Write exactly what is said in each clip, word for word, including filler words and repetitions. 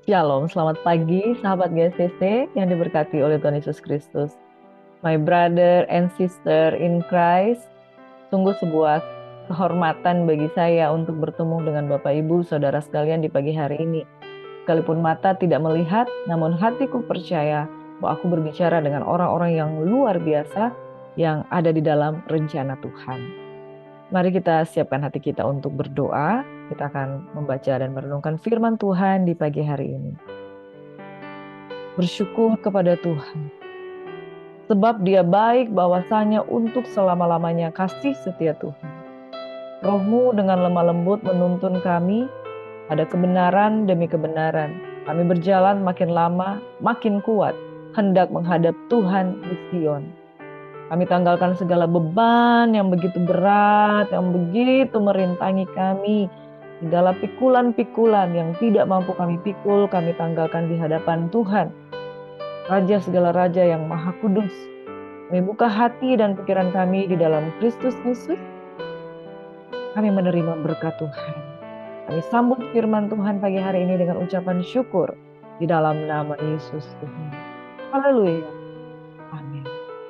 Shalom, selamat pagi sahabat G C C yang diberkati oleh Tuhan Yesus Kristus. My brother and sister in Christ, sungguh sebuah kehormatan bagi saya untuk bertemu dengan Bapak Ibu Saudara sekalian di pagi hari ini. Sekalipun mata tidak melihat, namun hatiku percaya bahwa aku berbicara dengan orang-orang yang luar biasa yang ada di dalam rencana Tuhan. Mari kita siapkan hati kita untuk berdoa. Kita akan membaca dan merenungkan firman Tuhan di pagi hari ini. Bersyukur kepada Tuhan, sebab Dia baik bahwasanya untuk selama-lamanya kasih setia Tuhan. Roh-Mu dengan lemah lembut menuntun kami pada kebenaran demi kebenaran. Kami berjalan makin lama, makin kuat, hendak menghadap Tuhan di Sion. Kami tanggalkan segala beban yang begitu berat, yang begitu merintangi kami. Segala pikulan-pikulan yang tidak mampu kami pikul, kami tanggalkan di hadapan Tuhan, Raja segala raja yang maha kudus. Kami buka hati dan pikiran kami di dalam Kristus Yesus. Kami menerima berkat Tuhan. Kami sambut firman Tuhan pagi hari ini dengan ucapan syukur di dalam nama Yesus Tuhan. Haleluya. Amin.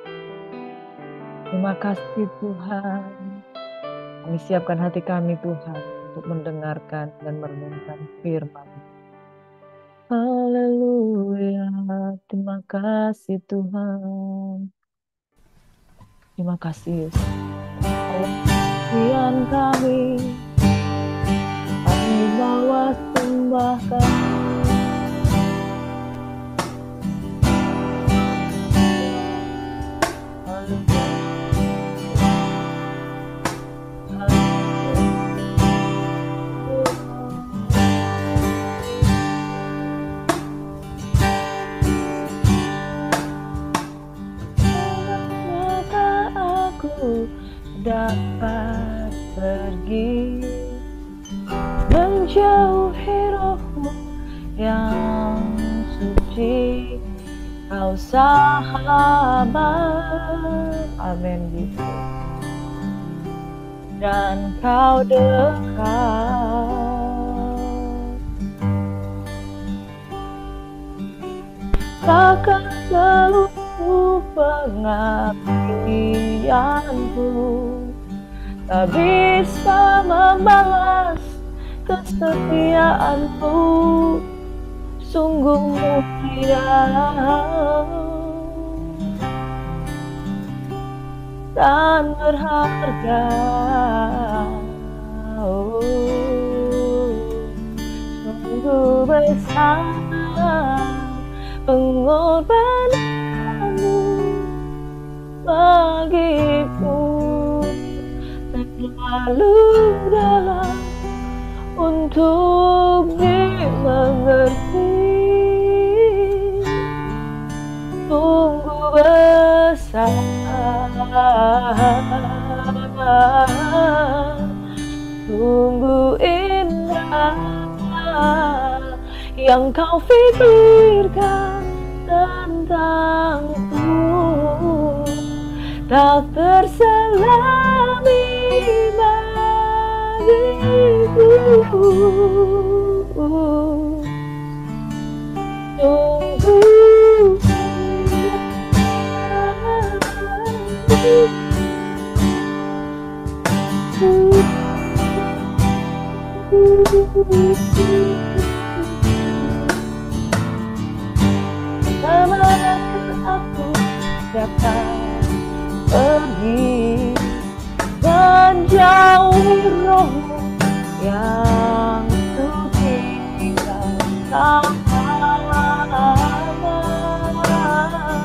Terima kasih Tuhan. Kami siapkan hati kami Tuhan untuk mendengarkan dan merenungkan firman. Haleluya. Terima kasih Tuhan. Terima kasih Yesus. Tuhan kami, kami bawa sembah kami. Dapat pergi menjauhi roh-Mu yang suci, Kau sahabat, amin gitu, dan Kau dekat. Takkan seluruh pengabdianku tak bisa membalas kesetiaanku, sungguh mulia dan berharga. Oh, sungguh besar pengorbananmu bagiku, terlalu dalam untuk dimengerti. Sungguh besar, sungguh indah yang Kau pikirkan tentangku, tak terselami bagiku. Sungguh kemana aku dapat pergi menjauhi roh-Mu yang suci, Kau sahabat,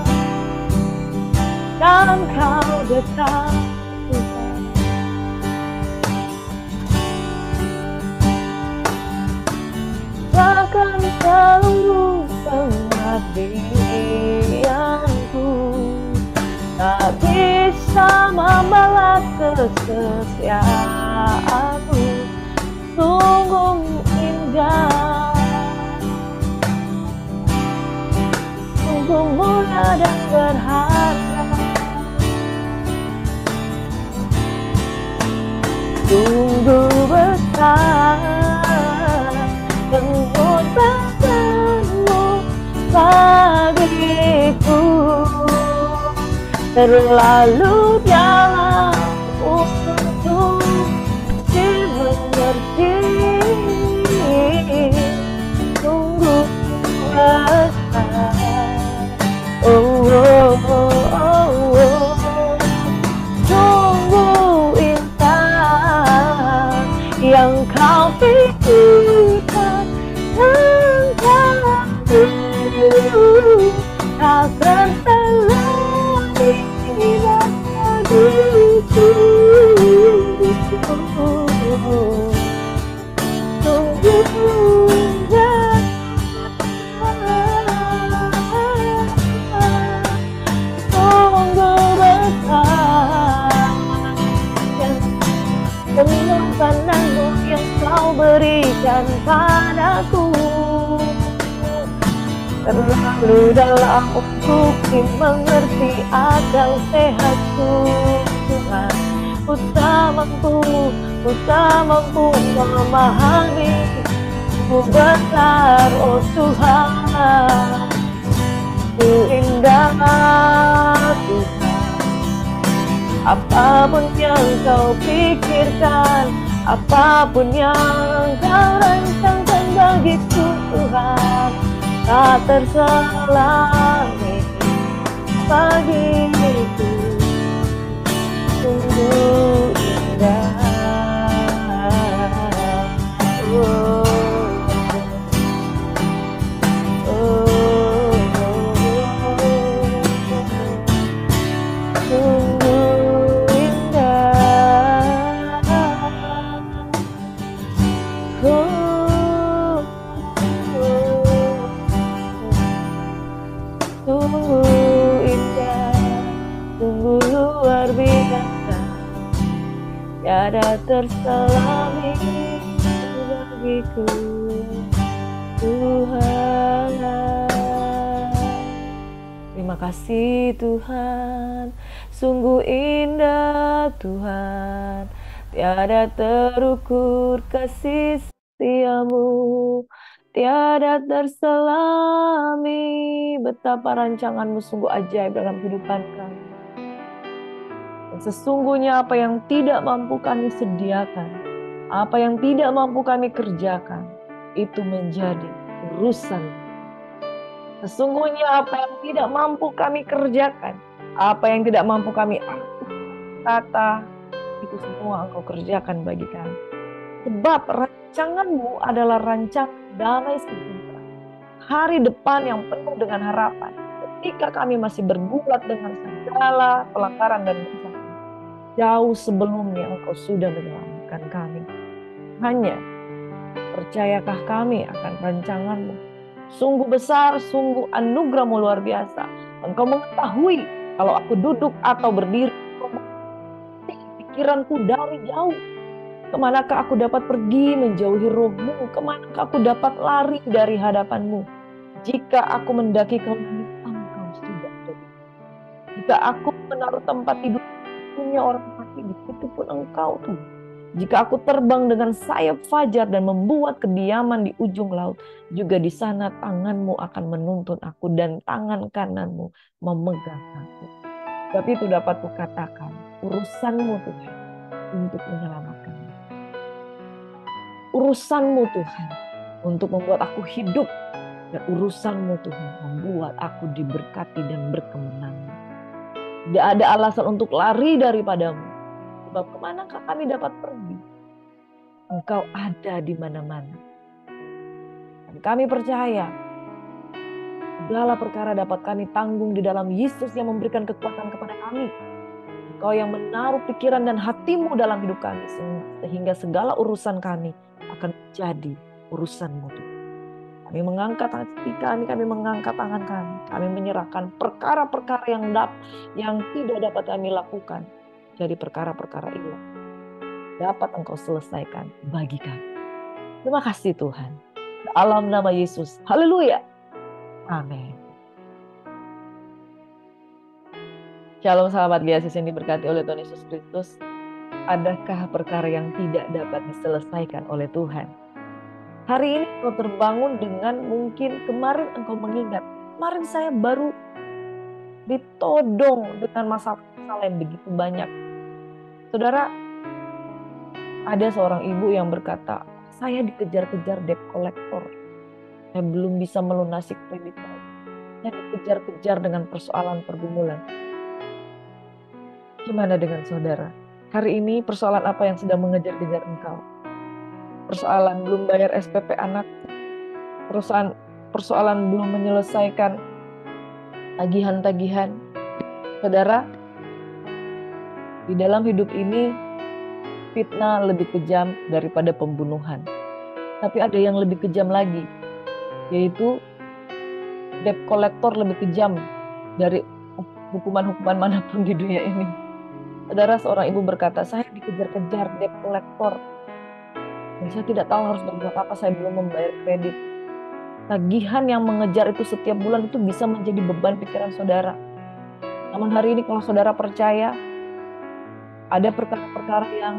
dan Kau dekat. Bahkan seluruh pengabdianku tak bisa membalas kesetiaanmu, sungguh indah, sungguh mulia dan berharga. Sungguh besar pengorbanan terlalu dalam untuk dimengerti. Sungguh kuasa, oh, oh, oh, oh, oh. Sungguh indah yang kau pikirkan tentangku, takkan terlalu bagiku. Sungguh indah, sungguh besar penimbanganmu yang kau berikan padaku, terlalu dalam untuk dimengerti akal sehatku. Tuhan, ku tak mampu, ku tak mampu memahami ku besar, oh Tuhan. Ku indah Tuhan, apapun yang kau pikirkan, apapun yang kau rancangkan bagiku Tuhan, tak terselami bagiku. Sungguh indah, oh, oh, oh, sungguh indah, oh, sungguh indah, sungguh luar biasa, tiada terselami bagiku Tuhan. Terima kasih Tuhan, sungguh indah Tuhan, tiada terukur kasih setiamu, tiada terselami. Betapa rancanganmu sungguh ajaib dalam kehidupan kami. Dan sesungguhnya apa yang tidak mampu kami sediakan, apa yang tidak mampu kami kerjakan, itu menjadi urusan. Sesungguhnya apa yang tidak mampu kami kerjakan, apa yang tidak mampu kami atur, kata, itu semua Engkau kerjakan bagi kami. Sebab rancanganmu adalah rancangan damai sejahtera, hari depan yang penuh dengan harapan. Ketika kami masih bergulat dengan segala pelanggaran dan dosa, jauh sebelumnya Engkau sudah menyelamatkan kami. Hanya percayakah kami akan rancanganmu? Sungguh besar, sungguh anugerahmu luar biasa. Engkau mengetahui kalau aku duduk atau berdiri, pikiranku dari jauh. Kemanakah aku dapat pergi menjauhi rohmu? Kemanakah aku dapat lari dari hadapanmu? Jika aku mendaki ke hitam, Engkau sudah ada. Jika aku menaruh tempat tidur punya orang mati, di situ pun Engkau tuh. Jika aku terbang dengan sayap fajar dan membuat kediaman di ujung laut, juga di sana tanganmu akan menuntun aku dan tangan kananmu memegang aku. Tapi itu dapat kukatakan, urusanmu Tuhan untuk menyelamatkan. Urusanmu Tuhan untuk membuat aku hidup, dan urusanmu Tuhan membuat aku diberkati dan berkemenangan. Tidak ada alasan untuk lari daripadamu. Sebab kemanakah kami dapat pergi? Engkau ada di mana-mana. Dan kami percaya segala perkara dapat kami tanggung di dalam Yesus yang memberikan kekuatan kepada kami. Engkau yang menaruh pikiran dan hatimu dalam hidup kami, sehingga segala urusan kami akan menjadi urusanmu. Kami mengangkat hati kami, kami mengangkat tangan kami. Kami menyerahkan perkara-perkara yang, dap, yang tidak dapat kami lakukan. Jadi perkara-perkara itu dapat Engkau selesaikan bagi kami. Terima kasih Tuhan. Dalam nama Yesus. Haleluya. Amin. Shalom sahabat Genesis yang diberkati oleh Tuhan Yesus Kristus. Adakah perkara yang tidak dapat diselesaikan oleh Tuhan? Hari ini engkau terbangun dengan mungkin kemarin engkau mengingat. Kemarin saya baru ditodong dengan masalah-masalah yang begitu banyak. Saudara, ada seorang ibu yang berkata, saya dikejar-kejar debt collector. Saya belum bisa melunasi kredit saya. Saya dikejar-kejar dengan persoalan pergumulan. Gimana dengan saudara? Hari ini persoalan apa yang sedang mengejar-kejar engkau? Persoalan belum bayar S P P anak? Persoalan, persoalan belum menyelesaikan tagihan-tagihan? Saudara, di dalam hidup ini fitnah lebih kejam daripada pembunuhan. Tapi ada yang lebih kejam lagi, yaitu debt collector lebih kejam dari hukuman-hukuman manapun di dunia ini. Saudara, seorang ibu berkata, saya dikejar-kejar debt collector. Dan saya tidak tahu harus berbuat apa, saya belum membayar kredit. Tagihan yang mengejar itu setiap bulan itu bisa menjadi beban pikiran saudara. Namun hari ini kalau saudara percaya, ada perkara-perkara yang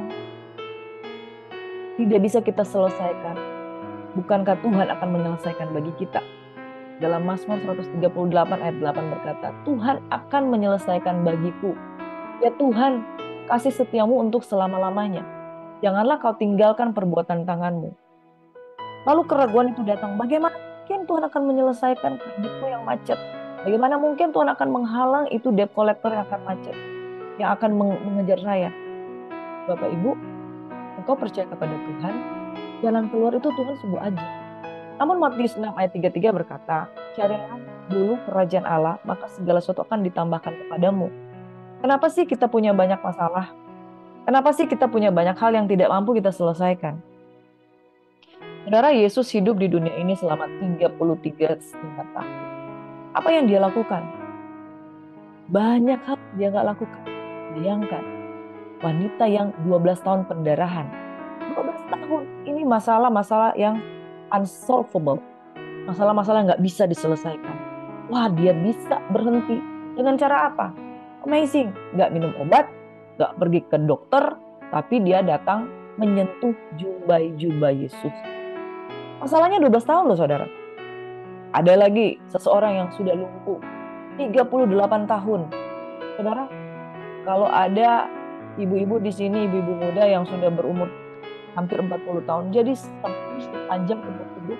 tidak bisa kita selesaikan. Bukankah Tuhan akan menyelesaikan bagi kita? Dalam Mazmur seratus tiga puluh delapan ayat delapan berkata, Tuhan akan menyelesaikan bagiku. Ya Tuhan, kasih setiamu untuk selama-lamanya. Janganlah kau tinggalkan perbuatan tanganmu. Lalu keraguan itu datang, bagaimana mungkin Tuhan akan menyelesaikan kreditku yang macet? Bagaimana mungkin Tuhan akan menghalang itu debt collector yang akan macet, yang akan mengejar saya? Bapak Ibu, engkau percaya kepada Tuhan, jalan keluar itu Tuhan sungguh aja. Namun Matius enam ayat tiga puluh tiga berkata, carilah dulu kerajaan Allah, maka segala sesuatu akan ditambahkan kepadamu. Kenapa sih kita punya banyak masalah? Kenapa sih kita punya banyak hal yang tidak mampu kita selesaikan? Saudara, Yesus hidup di dunia ini selama tiga puluh tiga setengah tahun. Apa yang dia lakukan? Banyak hal dia nggak lakukan. Bayangkan, wanita yang dua belas tahun pendarahan. dua belas tahun, ini masalah-masalah yang unsolvable. Masalah-masalah nggak bisa diselesaikan. Wah, dia bisa berhenti. Dengan cara apa? Amazing. Nggak minum obat, nggak pergi ke dokter, tapi dia datang menyentuh jubah-jubah Yesus. Masalahnya dua belas tahun loh saudara. Ada lagi seseorang yang sudah lumpuh tiga puluh delapan tahun. Saudara, kalau ada ibu-ibu di sini, ibu-ibu muda yang sudah berumur hampir empat puluh tahun, jadi sepanjang umur hidup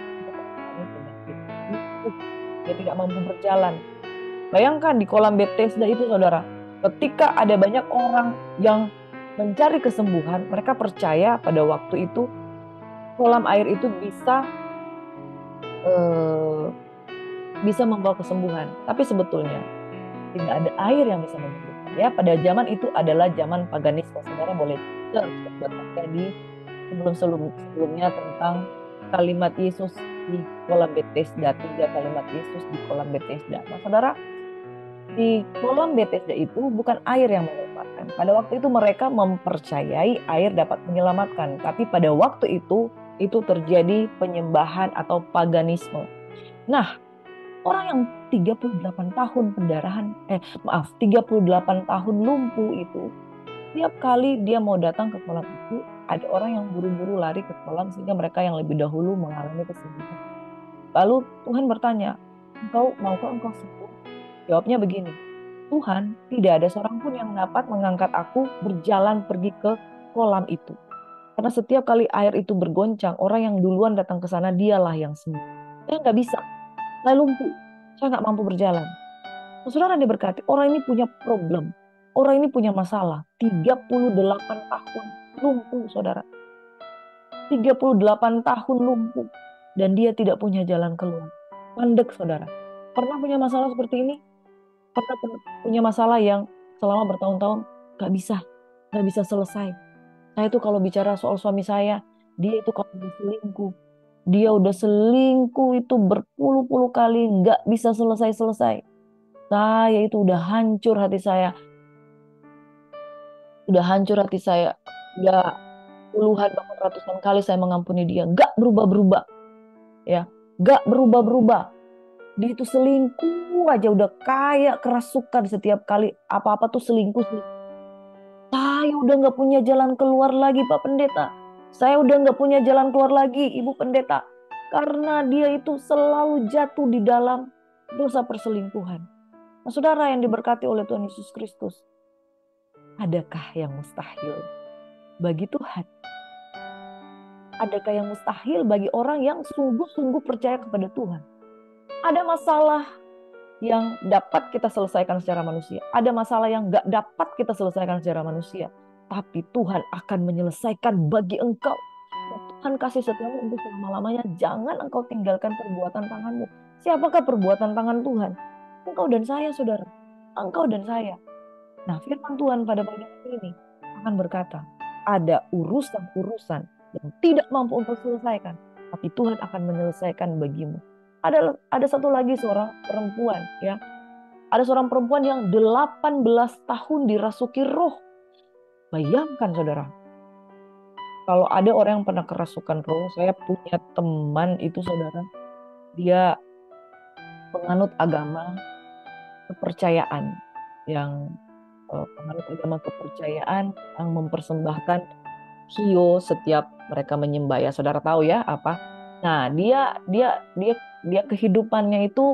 dia tidak mampu berjalan. Bayangkan di kolam Bethesda itu saudara, ketika ada banyak orang yang mencari kesembuhan, mereka percaya pada waktu itu kolam air itu bisa eh, bisa membawa kesembuhan. Tapi sebetulnya tidak ada air yang bisa menyembuhkan. Ya, pada zaman itu adalah zaman paganisme. Saudara boleh baca di sebelum sebelumnya tentang kalimat Yesus di kolam Bethesda, tiga kalimat Yesus di kolam Bethesda. Nah, saudara, di kolam Bethesda itu bukan air yang menyelamatkan. Pada waktu itu mereka mempercayai air dapat menyelamatkan, tapi pada waktu itu itu terjadi penyembahan atau paganisme. Nah, orang yang tiga puluh delapan tahun pendarahan, eh maaf, tiga puluh delapan tahun lumpuh itu, tiap kali dia mau datang ke kolam itu, ada orang yang buru-buru lari ke kolam sehingga mereka yang lebih dahulu mengalami kesembuhan. Lalu Tuhan bertanya, engkau maukah engkau sembuh? Jawabnya begini, Tuhan, tidak ada seorang pun yang dapat mengangkat aku berjalan pergi ke kolam itu. Karena setiap kali air itu bergoncang, orang yang duluan datang ke sana dialah yang sembuh. Saya nggak bisa, saya lumpuh, saya nggak mampu berjalan. Saudara, dia berkati, orang ini punya problem, orang ini punya masalah. tiga puluh delapan tahun lumpuh, saudara. tiga puluh delapan tahun lumpuh. Dan dia tidak punya jalan keluar. Mandek, saudara. Pernah punya masalah seperti ini? Pernah punya masalah yang selama bertahun-tahun gak bisa, gak bisa selesai. Saya itu kalau bicara soal suami saya, dia itu kalau udah selingkuh, dia udah selingkuh itu berpuluh-puluh kali gak bisa selesai-selesai. Saya itu udah hancur hati saya, udah hancur hati saya, udah puluhan bahkan ratusan kali saya mengampuni dia, gak berubah-berubah, ya, gak berubah-berubah. Dia itu selingkuh aja udah kayak kerasukan setiap kali apa-apa tuh selingkuh. Saya udah gak punya jalan keluar lagi Pak Pendeta. Saya udah gak punya jalan keluar lagi Ibu Pendeta. Karena dia itu selalu jatuh di dalam dosa perselingkuhan. Nah, saudara yang diberkati oleh Tuhan Yesus Kristus, adakah yang mustahil bagi Tuhan? Adakah yang mustahil bagi orang yang sungguh-sungguh percaya kepada Tuhan? Ada masalah yang dapat kita selesaikan secara manusia. Ada masalah yang gak dapat kita selesaikan secara manusia. Tapi Tuhan akan menyelesaikan bagi engkau. Dan Tuhan kasih setiamu untuk selama-lamanya. Jangan engkau tinggalkan perbuatan tanganmu. Siapakah perbuatan tangan Tuhan? Engkau dan saya, saudara. Engkau dan saya. Nah, firman Tuhan pada pagi ini akan berkata, ada urusan-urusan yang tidak mampu untuk selesaikan, tapi Tuhan akan menyelesaikan bagimu. Ada ada satu lagi seorang perempuan, ya. Ada seorang perempuan yang delapan belas tahun dirasuki roh. Bayangkan, saudara. Kalau ada orang yang pernah kerasukan roh, saya punya teman itu, saudara. Dia penganut agama kepercayaan yang penganut agama kepercayaan yang mempersembahkan hio setiap mereka menyembah, ya saudara tahu ya apa. Nah dia dia dia dia kehidupannya itu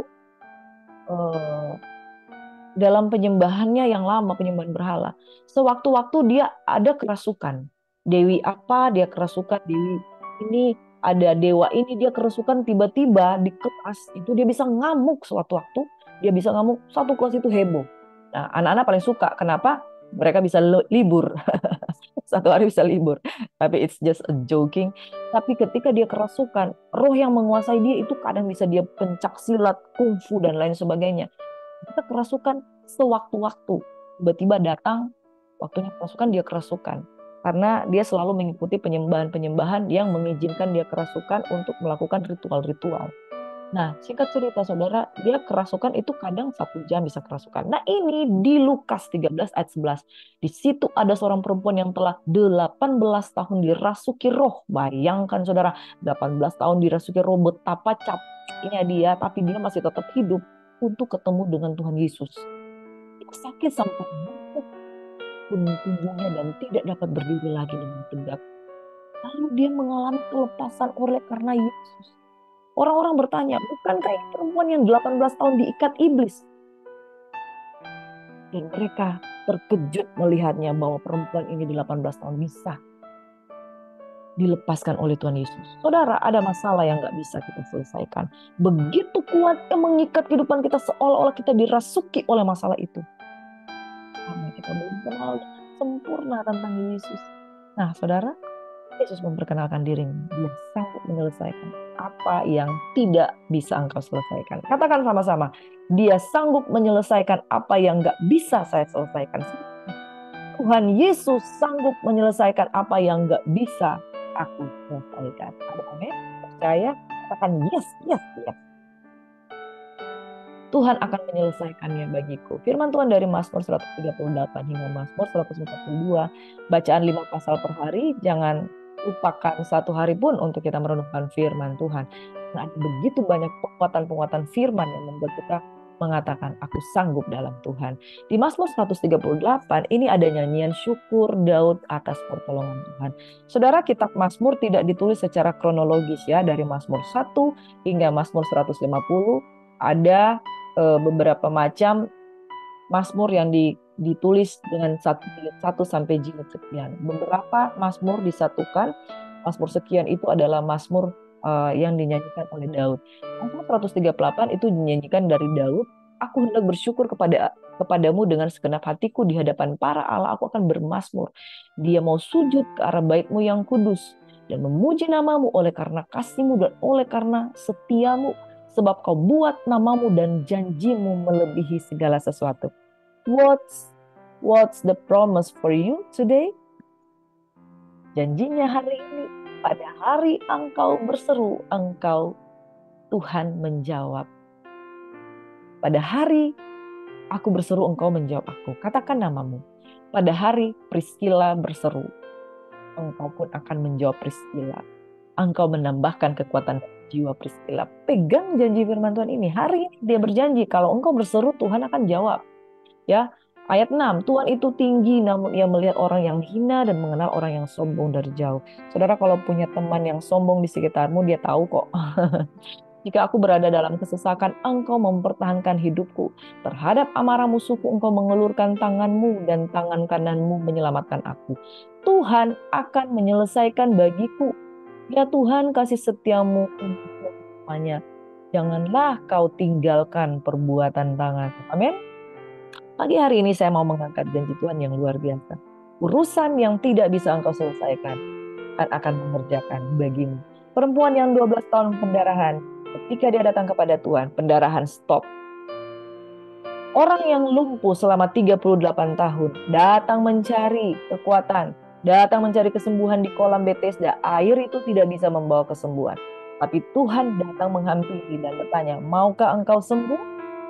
eh, dalam penyembahannya yang lama, penyembahan berhala. Sewaktu-waktu dia ada kerasukan. Dewi apa dia kerasukan, Dewi ini ada dewa ini dia kerasukan, tiba-tiba di kelas itu dia bisa ngamuk sewaktu-waktu. Dia bisa ngamuk, satu kelas itu heboh. Nah, anak-anak paling suka. Kenapa? Mereka bisa libur. Satu hari bisa libur. Tapi it's just a joking. Tapi ketika dia kerasukan, roh yang menguasai dia itu kadang bisa dia pencak silat, kungfu, dan lain sebagainya. Kita kerasukan sewaktu-waktu. Tiba-tiba datang, waktunya kerasukan, dia kerasukan. Karena dia selalu mengikuti penyembahan-penyembahan yang mengizinkan dia kerasukan untuk melakukan ritual-ritual. Nah, singkat cerita saudara, dia kerasukan itu kadang satu jam bisa kerasukan. Nah ini di Lukas tiga belas ayat sebelas. Di situ ada seorang perempuan yang telah delapan belas tahun dirasuki roh. Bayangkan saudara, delapan belas tahun dirasuki roh, betapa capeknya dia, tapi dia masih tetap hidup untuk ketemu dengan Tuhan Yesus. Dia sakit sampai bengkak tubuhnya dan tidak dapat berdiri lagi dengan tegak. Lalu dia mengalami kelepasan oleh karena Yesus. Orang-orang bertanya, bukankah ini perempuan yang delapan belas tahun diikat iblis? Dan mereka terkejut melihatnya bahwa perempuan ini delapan belas tahun bisa dilepaskan oleh Tuhan Yesus. Saudara, ada masalah yang gak bisa kita selesaikan. Begitu kuatnya mengikat kehidupan kita seolah-olah kita dirasuki oleh masalah itu. Karena kita belum kenal dengan sempurna tentang Yesus. Nah, saudara, Yesus memperkenalkan dirinya. Dia sanggup menyelesaikan apa yang tidak bisa engkau selesaikan. Katakan sama-sama. Dia sanggup menyelesaikan apa yang gak bisa saya selesaikan. Tuhan Yesus sanggup menyelesaikan apa yang gak bisa aku selesaikan. Ada amin? Percaya? Katakan yes, yes, yes. Tuhan akan menyelesaikannya bagiku. Firman Tuhan dari Mazmur seratus tiga puluh delapan hingga Mazmur seratus empat puluh dua. Bacaan lima pasal per hari. Jangan lupakan satu hari pun untuk kita merenungkan firman Tuhan. Nah, ada begitu banyak penguatan-penguatan firman yang membuat kita mengatakan, aku sanggup dalam Tuhan. Di Mazmur seratus tiga puluh delapan, ini ada nyanyian syukur Daud atas pertolongan Tuhan. Saudara, kitab Mazmur tidak ditulis secara kronologis ya. Dari Mazmur satu hingga Mazmur seratus lima puluh, ada e, beberapa macam Mazmur yang di ditulis dengan satu jilid satu sampai jilid sekian. Beberapa Mazmur disatukan. Mazmur sekian itu adalah Mazmur uh, yang dinyanyikan oleh Daud. Mazmur seratus tiga puluh delapan itu dinyanyikan dari Daud. Aku hendak bersyukur kepada kepadamu dengan segenap hatiku di hadapan para Allah. Aku akan bermazmur. Dia mau sujud ke arah bait-Mu yang kudus dan memuji namamu oleh karena kasih-Mu dan oleh karena setiamu. Sebab kau buat namamu dan janjimu melebihi segala sesuatu. What's what's the promise for you today? Janjinya hari ini, pada hari engkau berseru, engkau Tuhan menjawab. Pada hari aku berseru, engkau menjawab aku. Katakan namamu. Pada hari Priscilla berseru, engkau pun akan menjawab Priscilla. Engkau menambahkan kekuatan jiwa Priscilla. Pegang janji firman Tuhan ini. Hari ini dia berjanji kalau engkau berseru, Tuhan akan jawab. Ya, ayat enam, Tuhan itu tinggi namun ia melihat orang yang hina dan mengenal orang yang sombong dari jauh. Saudara, kalau punya teman yang sombong di sekitarmu, dia tahu kok. Jika aku berada dalam kesesakan, Engkau mempertahankan hidupku. Terhadap amarah musuhku, Engkau mengelurkan tanganmu dan tangan kananmu menyelamatkan aku. Tuhan akan menyelesaikan bagiku. Ya Tuhan, kasih setiamu untuk semuanya. Janganlah kau tinggalkan perbuatan tangan. Amin. Pagi hari ini saya mau mengangkat janji Tuhan yang luar biasa. Urusan yang tidak bisa engkau selesaikan, Tuhan akan mengerjakan bagimu. Perempuan yang dua belas tahun pendarahan, ketika dia datang kepada Tuhan, pendarahan stop. Orang yang lumpuh selama tiga puluh delapan tahun, datang mencari kekuatan, datang mencari kesembuhan di kolam Bethesda. Air itu tidak bisa membawa kesembuhan. Tapi Tuhan datang menghampiri dan bertanya, maukah engkau sembuh?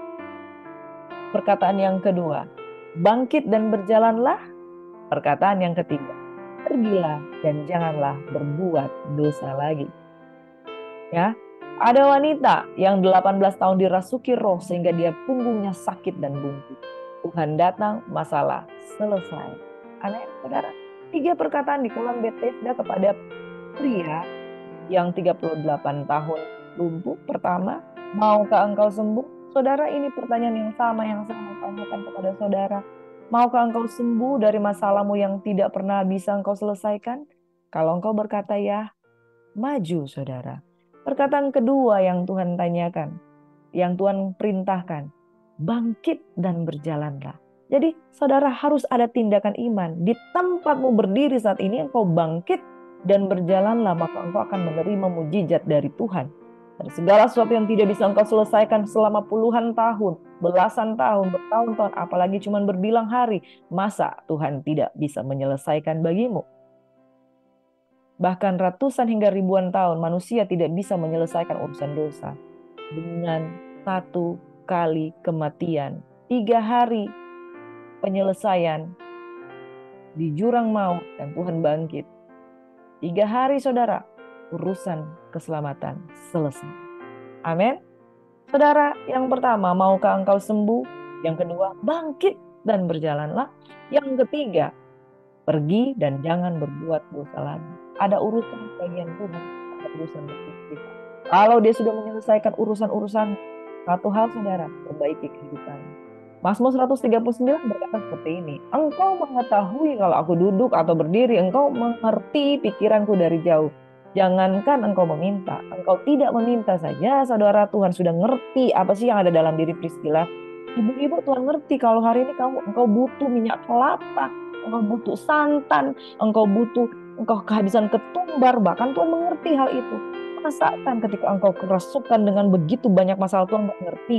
Perkataan yang kedua, bangkit dan berjalanlah. Perkataan yang ketiga, pergilah dan janganlah berbuat dosa lagi. Ya, ada wanita yang delapan belas tahun dirasuki roh sehingga dia punggungnya sakit dan bungkuk. Tuhan datang, masalah selesai. Aneh, saudara. Tiga perkataan di kolam Bethesda kepada pria yang tiga puluh delapan tahun lumpuh. Pertama, maukah engkau sembuh? Saudara, ini pertanyaan yang sama yang saya mau tanyakan kepada saudara. Maukah engkau sembuh dari masalahmu yang tidak pernah bisa engkau selesaikan? Kalau engkau berkata ya, maju saudara. Perkataan kedua yang Tuhan tanyakan, yang Tuhan perintahkan, bangkit dan berjalanlah. Jadi saudara harus ada tindakan iman. Di tempatmu berdiri saat ini engkau bangkit dan berjalanlah, maka engkau akan menerima mujizat dari Tuhan. Dan segala sesuatu yang tidak bisa engkau selesaikan selama puluhan tahun, belasan tahun, bertahun-tahun, apalagi cuma berbilang hari, masa Tuhan tidak bisa menyelesaikan bagimu? Bahkan ratusan hingga ribuan tahun manusia tidak bisa menyelesaikan urusan dosa. Dengan satu kali kematian, tiga hari penyelesaian di jurang maut dan Tuhan bangkit. Tiga hari saudara, urusan keselamatan selesai. Amin. Saudara, yang pertama, maukah engkau sembuh? Yang kedua, bangkit dan berjalanlah. Yang ketiga, pergi dan jangan berbuat dosa lagi. Ada urusan bagian Tuhan, ada urusan bagian kita. Kalau dia sudah menyelesaikan urusan-urusan, satu hal saudara, perbaiki kehidupan. Mazmur seratus tiga puluh sembilan berkata seperti ini, engkau mengetahui kalau aku duduk atau berdiri, engkau mengerti pikiranku dari jauh. Jangankan engkau meminta, engkau tidak meminta saja, saudara, Tuhan sudah ngerti apa sih yang ada dalam diri Priscilla. Ibu-ibu, Tuhan ngerti kalau hari ini kamu engkau butuh minyak kelapa, engkau butuh santan, engkau butuh, engkau kehabisan ketumbar, bahkan Tuhan mengerti hal itu. Rasakan ketika engkau kerasukan dengan begitu banyak masalah, Tuhan mengerti.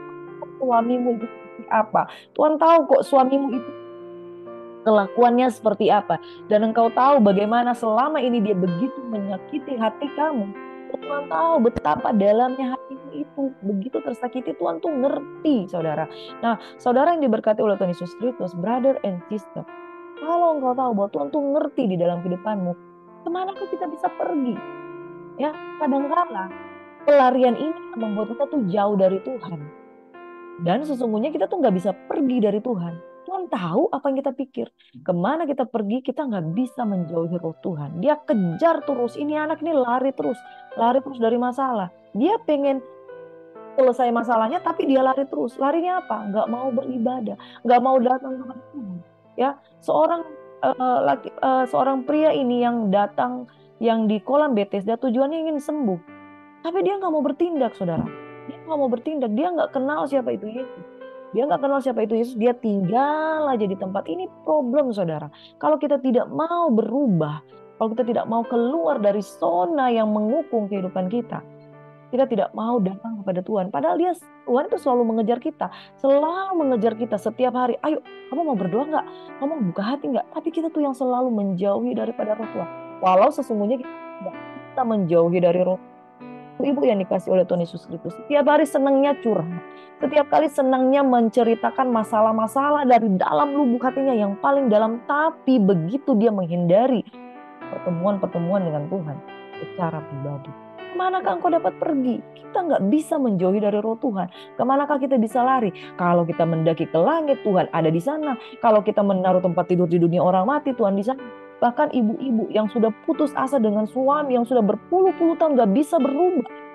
Suamimu itu seperti apa? Tuhan tahu kok suamimu itu kelakuannya seperti apa. Dan engkau tahu bagaimana selama ini dia begitu menyakiti hati kamu. Tuhan tahu betapa dalamnya hatimu itu. Begitu tersakiti, Tuhan tuh ngerti, saudara. Nah, saudara yang diberkati oleh Tuhan Yesus Kristus, brother and sister, kalau engkau tahu bahwa Tuhan tuh ngerti di dalam kehidupanmu, kemanakah kita bisa pergi? Ya, kadang-kala pelarian ini membuat kita tuh jauh dari Tuhan. Dan sesungguhnya kita tuh nggak bisa pergi dari Tuhan. Tuhan tahu apa yang kita pikir. Kemana kita pergi, kita nggak bisa menjauhi roh Tuhan. Dia kejar terus. Ini anak ini lari terus. Lari terus dari masalah. Dia pengen selesai masalahnya, tapi dia lari terus. Larinya apa? Nggak mau beribadah. Nggak mau datang kepada Tuhan. Ya, seorang uh, laki, uh, seorang pria ini yang datang, yang di kolam Bethesda tujuannya ingin sembuh. Tapi dia nggak mau bertindak, saudara. Dia nggak mau bertindak. Dia nggak kenal siapa itu Yesus. Dia nggak kenal siapa itu Yesus, dia tinggal aja di tempat. Ini problem, saudara. Kalau kita tidak mau berubah, kalau kita tidak mau keluar dari zona yang mengukung kehidupan kita, kita tidak mau datang kepada Tuhan. Padahal dia, Tuhan itu selalu mengejar kita, selalu mengejar kita setiap hari. Ayo, kamu mau berdoa nggak? Kamu mau buka hati nggak? Tapi kita tuh yang selalu menjauhi daripada roh Tuhan. Walau sesungguhnya kita tidak bisa menjauhi dari roh. Ibu yang dikasih oleh Tuhan Yesus Kristus, setiap hari senangnya curhat, setiap kali senangnya menceritakan masalah-masalah dari dalam lubuk hatinya yang paling dalam, tapi begitu dia menghindari pertemuan-pertemuan dengan Tuhan secara pribadi, kemanakah engkau dapat pergi? Kita nggak bisa menjauhi dari roh Tuhan. Kemanakah kita bisa lari? Kalau kita mendaki ke langit, Tuhan ada di sana. Kalau kita menaruh tempat tidur di dunia orang mati, Tuhan di sana. Bahkan ibu-ibu yang sudah putus asa dengan suami yang sudah berpuluh-puluh tahun gak bisa berubah.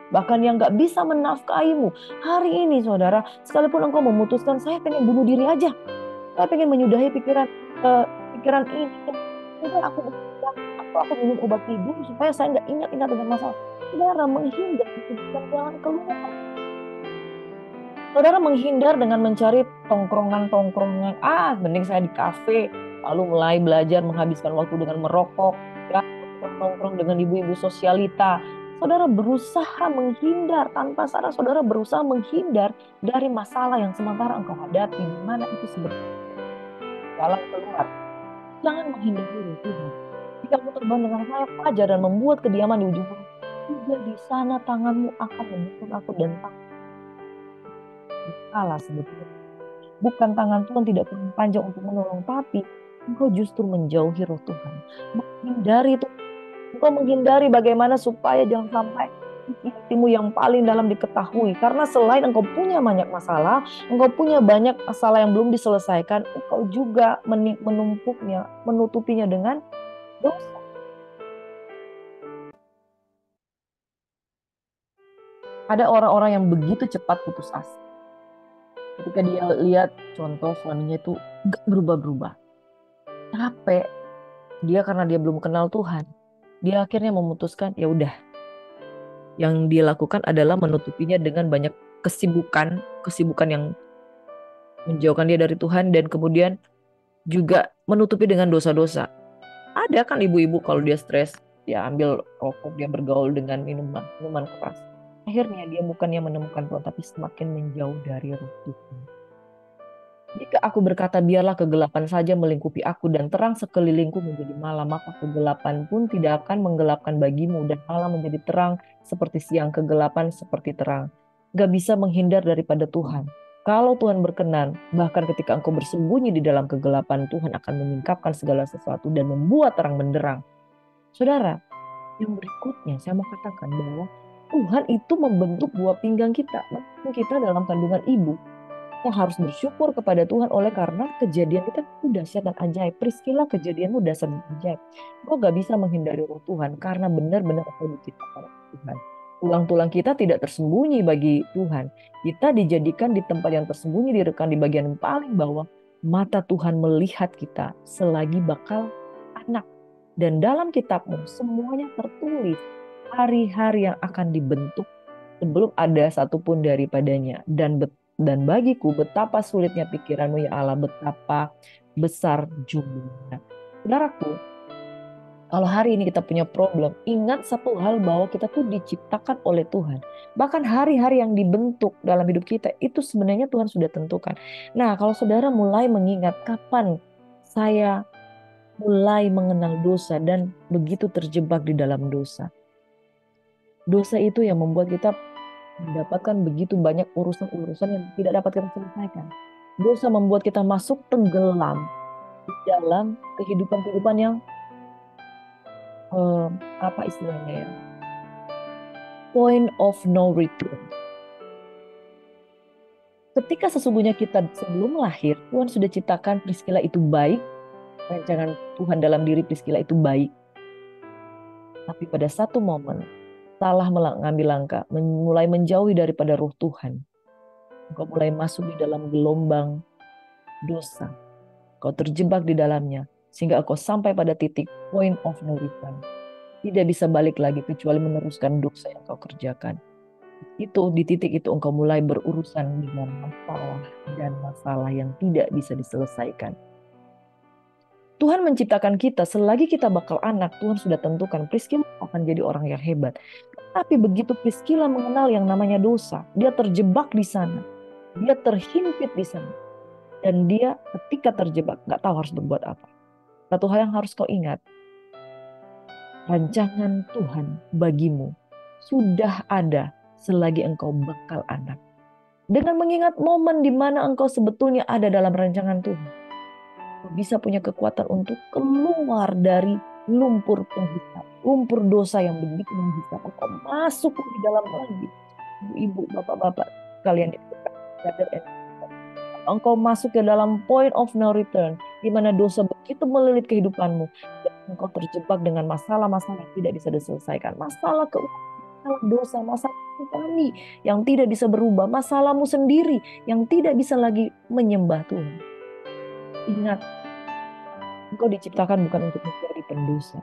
bahkan yang gak bisa menafkahimu. Hari ini saudara, sekalipun engkau memutuskan, saya pengen bunuh diri aja, saya pengen menyudahi pikiran uh, pikiran ini, udah aku aku aku minum obat tidur supaya saya nggak ingat-ingat dengan masalah. Saudara menghindar itu bukan jalan keluar. Saudara menghindar dengan mencari tongkrongan-tongkrongan, ah mending saya di kafe, lalu mulai belajar menghabiskan waktu dengan merokok, ya, nongkrong dengan ibu-ibu sosialita. Saudara berusaha menghindar tanpa sadar, saudara berusaha menghindar dari masalah yang sementara engkau hadapi, di mana itu sebenarnya jalan keluar. Jangan menghindari Tuhan. Jika kamu terbang dengan sayap fajar dan membuat kediaman di ujung bumi, juga di sana tanganmu akan menuntun aku dan tak salah sebetulnya. Bukan tangan Tuhan tidak pernah panjang untuk menolong, tapi engkau justru menjauhi roh Tuhan. Menghindari itu, engkau menghindari bagaimana supaya jangan sampai hatimu yang paling dalam diketahui. Karena selain engkau punya banyak masalah, engkau punya banyak masalah yang belum diselesaikan, engkau juga menumpuknya, menutupinya dengan dosa. Ada orang-orang yang begitu cepat putus asa. Ketika dia lihat contoh suaminya itu gak berubah-berubah, capek dia karena dia belum kenal Tuhan, dia akhirnya memutuskan ya udah, yang dia lakukan adalah menutupinya dengan banyak kesibukan, kesibukan yang menjauhkan dia dari Tuhan, dan kemudian juga menutupi dengan dosa-dosa. Ada kan ibu-ibu kalau dia stres, dia ambil rokok, dia bergaul dengan minuman, minuman keras. Akhirnya dia bukannya menemukan Tuhan, tapi semakin menjauh dari roh Tuhan. Jika aku berkata biarlah kegelapan saja melingkupi aku dan terang sekelilingku menjadi malam, maka kegelapan pun tidak akan menggelapkan bagimu dan malam menjadi terang seperti siang, kegelapan seperti terang. Gak bisa menghindar daripada Tuhan. Kalau Tuhan berkenan, bahkan ketika engkau bersembunyi di dalam kegelapan, Tuhan akan menyingkapkan segala sesuatu dan membuat terang benderang. Saudara, yang berikutnya saya mau katakan bahwa Tuhan itu membentuk buah pinggang kita, kita dalam kandungan ibu. Kita harus bersyukur kepada Tuhan oleh karena kejadian kita itu dahsyat dan ajaib. Priscilla, kejadianmu dahsyat dan ajaib. Kau gak bisa menghindari roh Tuhan karena benar-benar aku diciptakan oleh Tuhan. Tulang-tulang kita tidak tersembunyi bagi Tuhan. Kita dijadikan di tempat yang tersembunyi, direkam di bagian yang paling bawah. Mata Tuhan melihat kita selagi bakal anak. Dan dalam kitabmu semuanya tertulis hari-hari yang akan dibentuk sebelum ada satupun daripadanya. Dan betul. Dan bagiku betapa sulitnya pikiranmu ya Allah, betapa besar jumlahnya. Saudaraku, kalau hari ini kita punya problem, ingat satu hal bahwa kita tuh diciptakan oleh Tuhan. Bahkan hari-hari yang dibentuk dalam hidup kita itu sebenarnya Tuhan sudah tentukan. Nah, kalau saudara mulai mengingat kapan saya mulai mengenal dosa dan begitu terjebak di dalam dosa. Dosa itu yang membuat kita mendapatkan begitu banyak urusan-urusan yang tidak dapat kita selesaikan. Dosa membuat kita masuk tenggelam di dalam kehidupan-kehidupan yang eh, apa istilahnya ya, point of no return. Ketika sesungguhnya kita sebelum lahir, Tuhan sudah ciptakan Priscilla itu baik, rancangan Tuhan dalam diri Priscilla itu baik. Tapi pada satu momen salah mengambil langkah, mulai menjauhi daripada roh Tuhan. Engkau mulai masuk di dalam gelombang dosa. Kau terjebak di dalamnya, sehingga engkau sampai pada titik point of no return. Tidak bisa balik lagi kecuali meneruskan dosa yang kau kerjakan. Itu di titik itu engkau mulai berurusan dengan masalah dan masalah yang tidak bisa diselesaikan. Tuhan menciptakan kita, selagi kita bakal anak, Tuhan sudah tentukan Priscilla akan jadi orang yang hebat. Tapi begitu Priscilla mengenal yang namanya dosa, dia terjebak di sana, dia terhimpit di sana, dan dia ketika terjebak gak tahu harus berbuat apa. Satu hal yang harus kau ingat, rancangan Tuhan bagimu sudah ada selagi engkau bakal anak. Dengan mengingat momen di mana engkau sebetulnya ada dalam rancangan Tuhan, kau bisa punya kekuatan untuk keluar dari lumpur penghisap, lumpur dosa yang begitu menghisap. Engkau masuk di dalam lagi, ibu, bapak-bapak kalian itu, engkau masuk ke dalam point of no return, di mana dosa begitu melilit kehidupanmu, dan engkau terjebak dengan masalah-masalah yang tidak bisa diselesaikan, masalah keuangan, masalah dosa, masalah kami yang tidak bisa berubah, masalahmu sendiri yang tidak bisa lagi menyembah Tuhan. Ingat, engkau diciptakan bukan untuk menjadi pendosa.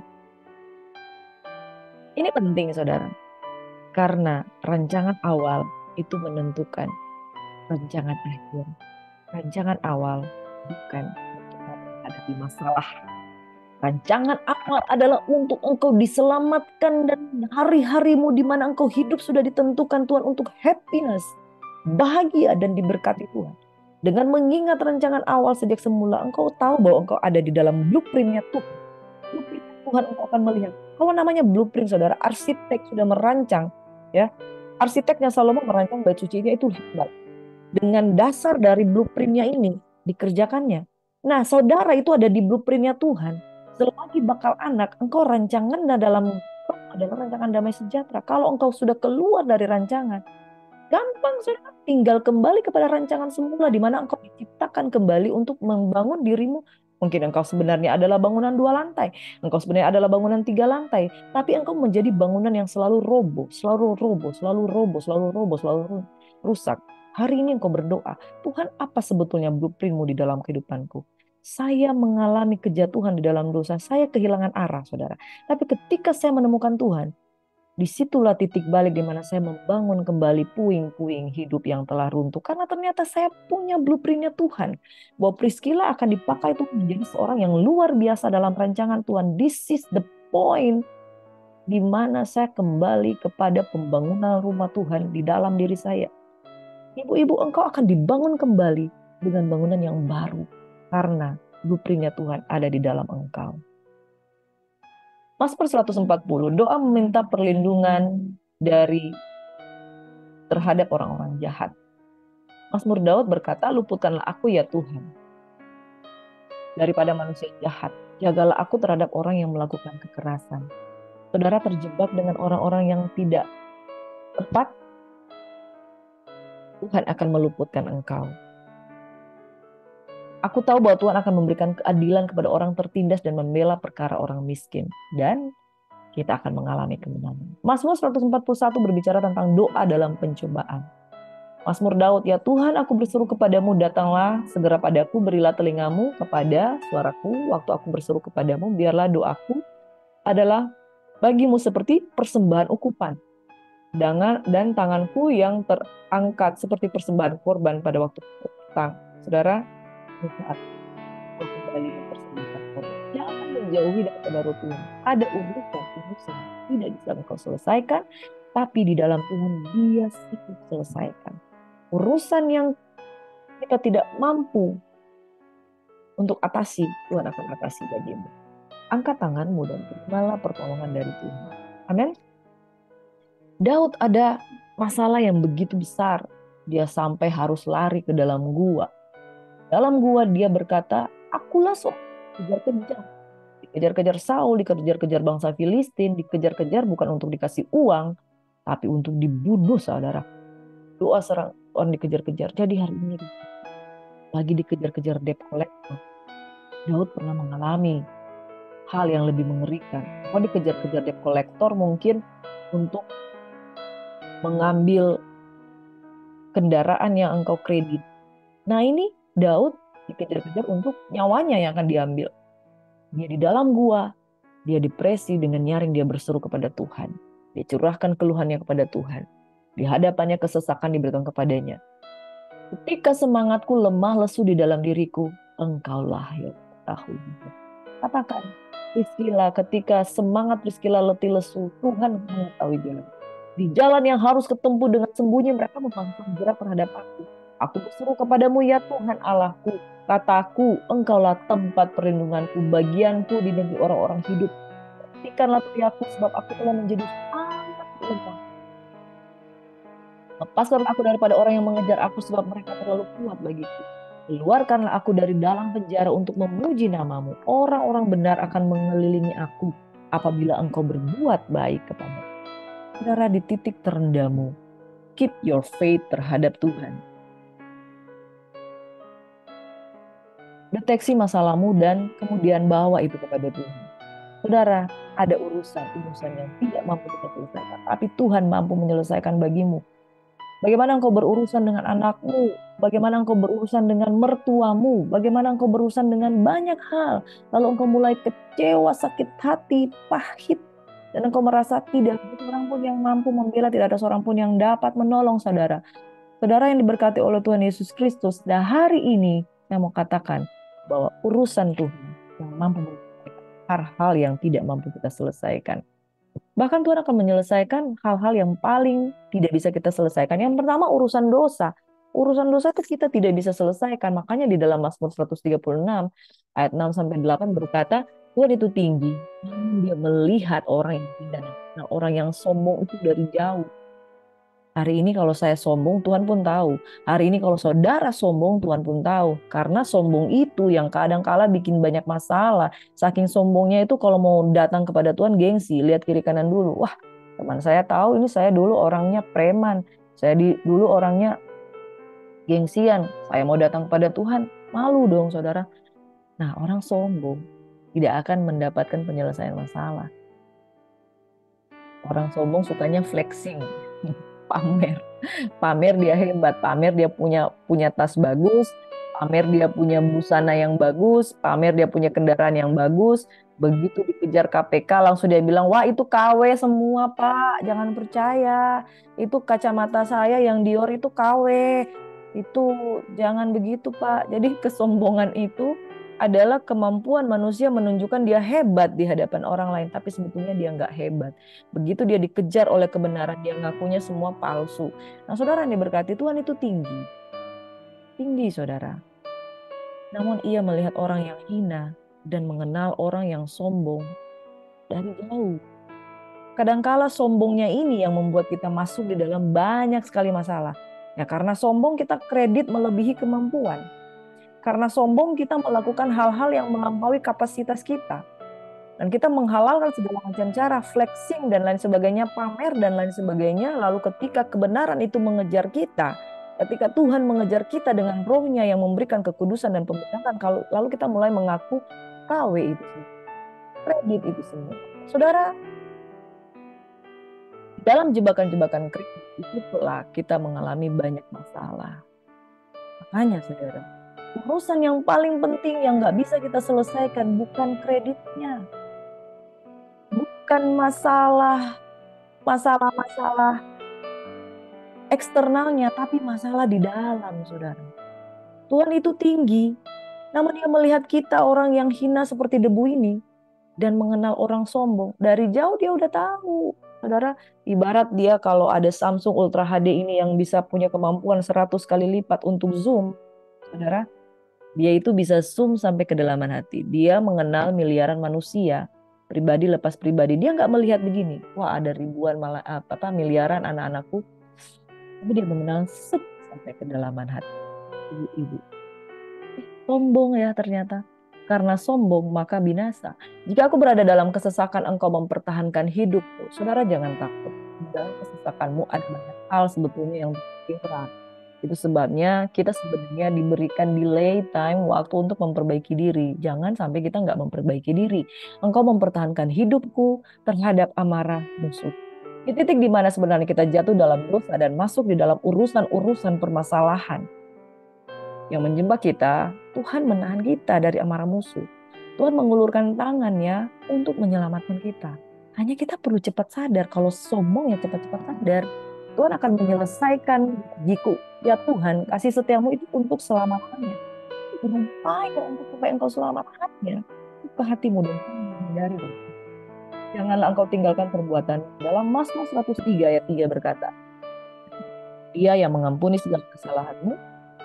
Ini penting, saudara, karena rancangan awal itu menentukan rancangan akhir. Rancangan awal bukan untuk menghadapi masalah. Rancangan awal adalah untuk engkau diselamatkan dan hari-harimu di mana engkau hidup sudah ditentukan Tuhan untuk happiness, bahagia dan diberkati Tuhan. Dengan mengingat rancangan awal sejak semula, engkau tahu bahwa engkau ada di dalam blueprintnya Tuhan. Blueprint Tuhan engkau akan melihat. Kalau namanya blueprint, saudara, arsitek sudah merancang, ya. Arsiteknya Salomo merancang bait sucinya itu hebat. Dengan dasar dari blueprintnya ini dikerjakannya. Nah, saudara itu ada di blueprintnya Tuhan. Selagi bakal anak, engkau rancangan dalam adalah rancangan damai sejahtera. Kalau engkau sudah keluar dari rancangan, gampang, saudara, tinggal kembali kepada rancangan semula di mana engkau diciptakan kembali untuk membangun dirimu. Mungkin engkau sebenarnya adalah bangunan dua lantai, engkau sebenarnya adalah bangunan tiga lantai, tapi engkau menjadi bangunan yang selalu roboh, selalu roboh, selalu roboh, selalu roboh, selalu rusak. Hari ini engkau berdoa, Tuhan, apa sebetulnya blueprintmu di dalam kehidupanku? Saya mengalami kejatuhan di dalam dosa, saya kehilangan arah, saudara. Tapi ketika saya menemukan Tuhan, disitulah titik balik di mana saya membangun kembali puing-puing hidup yang telah runtuh. Karena ternyata saya punya blueprintnya Tuhan. Bahwa Priscilla akan dipakai itu menjadi seorang yang luar biasa dalam rancangan Tuhan. This is the point di mana saya kembali kepada pembangunan rumah Tuhan di dalam diri saya. Ibu-ibu, engkau akan dibangun kembali dengan bangunan yang baru. Karena blueprintnya Tuhan ada di dalam engkau. Mazmur seratus empat puluh, doa meminta perlindungan dari terhadap orang-orang jahat. Mazmur Daud berkata, luputkanlah aku ya Tuhan daripada manusia jahat. Jagalah aku terhadap orang yang melakukan kekerasan. Saudara terjebak dengan orang-orang yang tidak tepat, Tuhan akan meluputkan engkau. Aku tahu bahwa Tuhan akan memberikan keadilan kepada orang tertindas dan membela perkara orang miskin. Dan kita akan mengalami kemenangan. Mazmur seratus empat puluh satu berbicara tentang doa dalam pencobaan. Mazmur Daud, ya Tuhan, aku berseru kepadamu, datanglah segera padaku, berilah telingamu kepada suaraku. Waktu aku berseru kepadamu, biarlah doaku adalah bagimu seperti persembahan ukupan. Dan, dan tanganku yang terangkat seperti persembahan korban pada waktu petang. Saudara, saat kembali mempersembahkan korban, jangan menjauhi daripada rutinitas. Ada urusan-urusan tidak bisa engkau selesaikan, tapi di dalam Tuhan dia sibuk selesaikan. Urusan yang kita tidak mampu untuk atasi, Tuhan akan atasi bagimu. Angkat tanganmu dan terimalah pertolongan dari Tuhan. Amin. Daud ada masalah yang begitu besar, dia sampai harus lari ke dalam gua. Dalam gua dia berkata, akulah sok kejar-kejar. Dikejar-kejar Saul, dikejar-kejar bangsa Filistin, dikejar-kejar bukan untuk dikasih uang, tapi untuk dibunuh, saudara. Doa serang orang dikejar-kejar. Jadi hari ini lagi dikejar-kejar debt collector. Daud pernah mengalami hal yang lebih mengerikan. Kalau dikejar-kejar debt collector mungkin untuk mengambil kendaraan yang engkau kredit. Nah ini Daud dikejar-kejar untuk nyawanya yang akan diambil. Dia di dalam gua, dia depresi, dengan nyaring dia berseru kepada Tuhan. Dia curahkan keluhannya kepada Tuhan. Di hadapannya kesesakan diberikan kepadanya. Ketika semangatku lemah lesu di dalam diriku, engkaulah yang tahu. Katakan, Priscilla, ketika semangat Priscilla letih lesu, Tuhan mengetahui jalan. Di jalan yang harus ketempuh dengan sembunyi, mereka memasang jerat terhadap aku. Aku berseru kepadamu ya Tuhan Allahku. Kataku, engkaulah tempat perlindunganku, bagianku di negeri orang-orang hidup. Hentikanlah teriakku, sebab aku telah menjadi sangat beruntung. Lepaskanlah aku daripada orang yang mengejar aku, sebab mereka terlalu kuat bagiku. Keluarkanlah aku dari dalam penjara untuk memuji namamu. Orang-orang benar akan mengelilingi aku apabila engkau berbuat baik kepadaku. Saudara, di titik terendahmu, keep your faith terhadap Tuhan. Deteksi masalahmu dan kemudian bawa itu kepada Tuhan. Saudara, ada urusan-urusan yang tidak mampu kita selesaikan, tapi Tuhan mampu menyelesaikan bagimu. Bagaimana engkau berurusan dengan anakmu, bagaimana engkau berurusan dengan mertuamu, bagaimana engkau berurusan dengan banyak hal. Lalu engkau mulai kecewa, sakit hati, pahit, dan engkau merasa tidak ada seorang pun yang mampu membela, tidak ada seorang pun yang dapat menolong saudara. Saudara yang diberkati oleh Tuhan Yesus Kristus, dan hari ini saya mau katakan bahwa urusan Tuhan yang mampu menyelesaikan hal-hal yang tidak mampu kita selesaikan. Bahkan Tuhan akan menyelesaikan hal-hal yang paling tidak bisa kita selesaikan. Yang pertama urusan dosa. Urusan dosa itu kita tidak bisa selesaikan. Makanya di dalam Mazmur seratus tiga puluh enam ayat enam sampai delapan berkata, Tuhan itu tinggi, namun dia melihat orang yang hina. Nah, orang yang sombong itu dari jauh. Hari ini kalau saya sombong, Tuhan pun tahu. Hari ini kalau saudara sombong, Tuhan pun tahu. Karena sombong itu yang kadang-kala bikin banyak masalah. Saking sombongnya itu kalau mau datang kepada Tuhan, gengsi. Lihat kiri kanan dulu. Wah, teman saya tahu ini saya dulu orangnya preman. Saya di, dulu orangnya gengsian. Saya mau datang kepada Tuhan, malu dong saudara. Nah, orang sombong tidak akan mendapatkan penyelesaian masalah. Orang sombong sukanya flexing. Pamer, pamer dia hebat, pamer dia punya punya tas bagus, pamer dia punya busana yang bagus, pamer dia punya kendaraan yang bagus. Begitu dikejar K P K langsung dia bilang, wah itu K W semua Pak, jangan percaya. Itu kacamata saya yang Dior itu K W. Itu jangan begitu Pak. Jadi kesombongan itu adalah kemampuan manusia menunjukkan dia hebat di hadapan orang lain, tapi sebetulnya dia nggak hebat. Begitu dia dikejar oleh kebenaran, dia ngakunya semua palsu. Nah, saudara yang diberkati, Tuhan itu tinggi. Tinggi, saudara. Namun ia melihat orang yang hina dan mengenal orang yang sombong dari jauh. Kadangkala sombongnya ini yang membuat kita masuk di dalam banyak sekali masalah. Ya, karena sombong kita kredit melebihi kemampuan. Karena sombong kita melakukan hal-hal yang melampaui kapasitas kita. Dan kita menghalalkan segala macam cara, flexing dan lain sebagainya, pamer dan lain sebagainya. Lalu ketika kebenaran itu mengejar kita, ketika Tuhan mengejar kita dengan rohnya yang memberikan kekudusan dan pembenaran, lalu kita mulai mengaku K W itu semua, kredit itu semua. Saudara, dalam jebakan-jebakan kredit itu telah kita mengalami banyak masalah. Makanya saudara, urusan yang paling penting yang nggak bisa kita selesaikan bukan kreditnya. Bukan masalah masalah-masalah eksternalnya, tapi masalah di dalam, saudara. Tuhan itu tinggi, namun dia melihat kita orang yang hina seperti debu ini dan mengenal orang sombong. Dari jauh dia udah tahu. Saudara, ibarat dia kalau ada Samsung Ultra H D ini yang bisa punya kemampuan seratus kali lipat untuk zoom, saudara, dia itu bisa zoom sampai ke kedalaman hati. Dia mengenal miliaran manusia, pribadi lepas pribadi. Dia nggak melihat begini, wah ada ribuan malah apa, apa miliaran anak-anakku. Tapi dia mengenal sep sampai ke kedalaman hati. Ibu-ibu. Eh, sombong ya ternyata. Karena sombong maka binasa. Jika aku berada dalam kesesakan engkau mempertahankan hidupku, saudara jangan takut. Dalam kesesakanmu ada banyak hal sebetulnya yang bergerak. Itu sebabnya kita sebenarnya diberikan delay time, waktu untuk memperbaiki diri. Jangan sampai kita nggak memperbaiki diri. Engkau mempertahankan hidupku terhadap amarah musuh. Di titik di mana sebenarnya kita jatuh dalam dosa dan masuk di dalam urusan-urusan permasalahan yang menjebak kita, Tuhan menahan kita dari amarah musuh. Tuhan mengulurkan tangannya untuk menyelamatkan kita. Hanya kita perlu cepat sadar, kalau sombong ya cepat-cepat sadar. Tuhan akan menyelesaikan bagiku. Ya Tuhan, kasih setiamu itu untuk selamatannya. Berupaya untuk supaya engkau selamatkannya. Buka hatimu dan menghindari dosa. Janganlah engkau tinggalkan perbuatan. Dalam Mazmur seratus tiga ayat tiga berkata, Dia yang mengampuni segala kesalahanmu,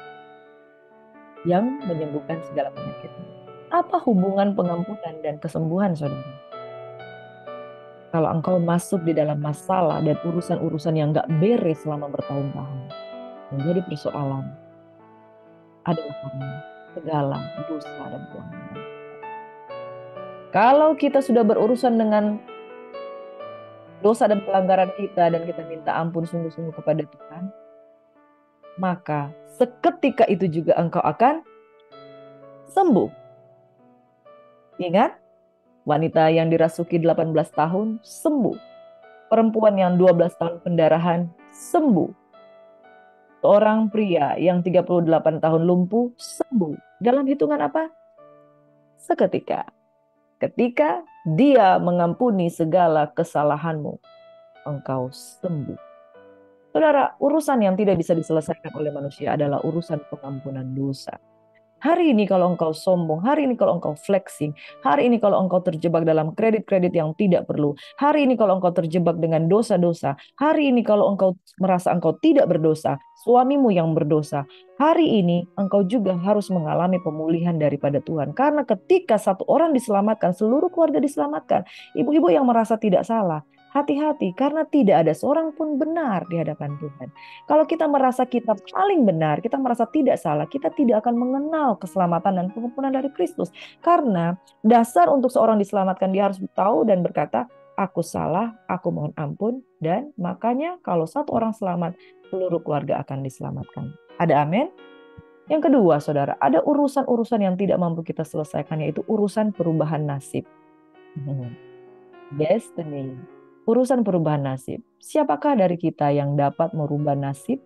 yang menyembuhkan segala penyakitmu. Apa hubungan pengampunan dan kesembuhan, saudara? Kalau engkau masuk di dalam masalah dan urusan-urusan yang gak beres selama bertahun-tahun, menjadi persoalan adalah karena segala dosa dan pelanggaran. Kalau kita sudah berurusan dengan dosa dan pelanggaran kita dan kita minta ampun sungguh-sungguh kepada Tuhan, maka seketika itu juga engkau akan sembuh. Ingat, Wanita yang dirasuki delapan belas tahun, sembuh. Perempuan yang dua belas tahun pendarahan, sembuh. Seorang pria yang tiga puluh delapan tahun lumpuh, sembuh. Dalam hitungan apa? Seketika. Ketika dia mengampuni segala kesalahanmu, engkau sembuh. Saudara, urusan yang tidak bisa diselesaikan oleh manusia adalah urusan pengampunan dosa. Hari ini kalau engkau sombong, hari ini kalau engkau flexing, hari ini kalau engkau terjebak dalam kredit-kredit yang tidak perlu, hari ini kalau engkau terjebak dengan dosa-dosa, hari ini kalau engkau merasa engkau tidak berdosa, suamimu yang berdosa, hari ini engkau juga harus mengalami pemulihan daripada Tuhan. Karena ketika satu orang diselamatkan, seluruh keluarga diselamatkan. Ibu-ibu yang merasa tidak salah, hati-hati karena tidak ada seorang pun benar di hadapan Tuhan. Kalau kita merasa kita paling benar, kita merasa tidak salah, kita tidak akan mengenal keselamatan dan pengampunan dari Kristus. Karena dasar untuk seorang diselamatkan, dia harus tahu dan berkata, aku salah, aku mohon ampun. Dan makanya kalau satu orang selamat, seluruh keluarga akan diselamatkan. Ada amin? Yang kedua, saudara, ada urusan-urusan yang tidak mampu kita selesaikan, yaitu urusan perubahan nasib. Destiny. Urusan perubahan nasib. Siapakah dari kita yang dapat merubah nasib?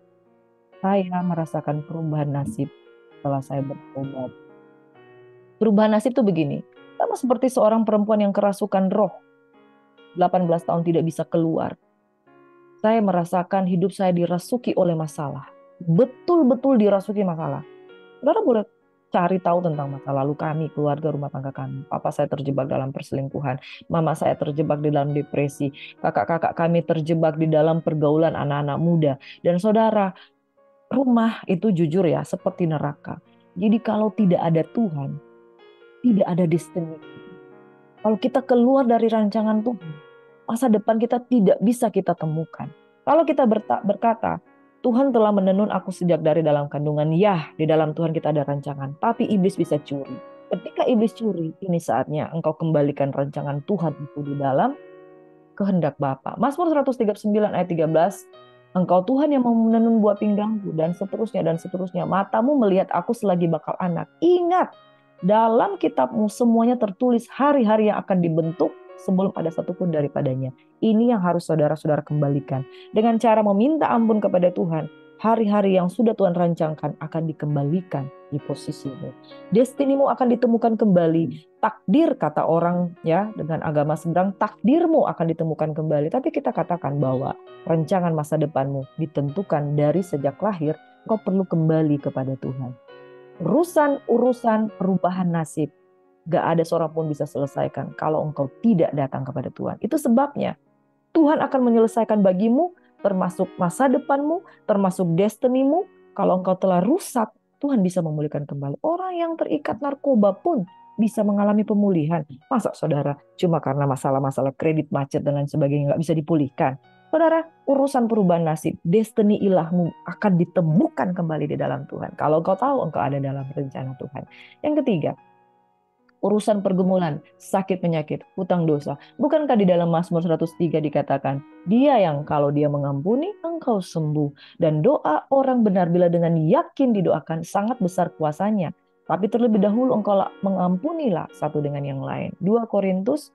Saya merasakan perubahan nasib setelah saya bertobat. Perubahan nasib itu begini, sama seperti seorang perempuan yang kerasukan roh, delapan belas tahun tidak bisa keluar. Saya merasakan hidup saya dirasuki oleh masalah. Betul-betul dirasuki masalah. Saudara boleh cari tahu tentang masa lalu kami, keluarga rumah tangga kami. Papa saya terjebak dalam perselingkuhan. Mama saya terjebak di dalam depresi. Kakak-kakak kami terjebak di dalam pergaulan anak-anak muda. Dan saudara, rumah itu jujur ya, seperti neraka. Jadi kalau tidak ada Tuhan, tidak ada destiny. Kalau kita keluar dari rancangan Tuhan, masa depan kita tidak bisa kita temukan. Kalau kita berkata, Tuhan telah menenun aku sejak dari dalam kandungan. Ya, di dalam Tuhan kita ada rancangan. Tapi iblis bisa curi. Ketika iblis curi, ini saatnya engkau kembalikan rancangan Tuhan itu di dalam kehendak Bapa. Mazmur seratus tiga puluh sembilan ayat tiga belas. Engkau Tuhan yang mau menenun buah pinggangku, dan seterusnya dan seterusnya. Matamu melihat aku selagi bakal anak. Ingat, dalam kitabmu semuanya tertulis hari-hari yang akan dibentuk sebelum ada satupun daripadanya. Ini yang harus saudara-saudara kembalikan. Dengan cara meminta ampun kepada Tuhan, hari-hari yang sudah Tuhan rancangkan akan dikembalikan di posisimu. Destinimu akan ditemukan kembali. Takdir kata orang ya dengan agama seberang, takdirmu akan ditemukan kembali. Tapi kita katakan bahwa rancangan masa depanmu ditentukan dari sejak lahir. Kau perlu kembali kepada Tuhan. Urusan-urusan perubahan nasib, gak ada seorang pun bisa selesaikan kalau engkau tidak datang kepada Tuhan. Itu sebabnya Tuhan akan menyelesaikan bagimu, termasuk masa depanmu, termasuk destinimu. Kalau engkau telah rusak, Tuhan bisa memulihkan kembali. Orang yang terikat narkoba pun bisa mengalami pemulihan. Masa saudara cuma karena masalah-masalah kredit macet dan lain sebagainya gak bisa dipulihkan? Saudara, urusan perubahan nasib, destiny ilahmu akan ditemukan kembali di dalam Tuhan. Kalau engkau tahu engkau ada dalam rencana Tuhan. Yang ketiga, urusan pergumulan, sakit penyakit, hutang dosa. Bukankah di dalam Mazmur seratus tiga dikatakan, dia yang kalau dia mengampuni, engkau sembuh. Dan doa orang benar bila dengan yakin didoakan, sangat besar kuasanya. Tapi terlebih dahulu engkau mengampunilah satu dengan yang lain. dua Korintus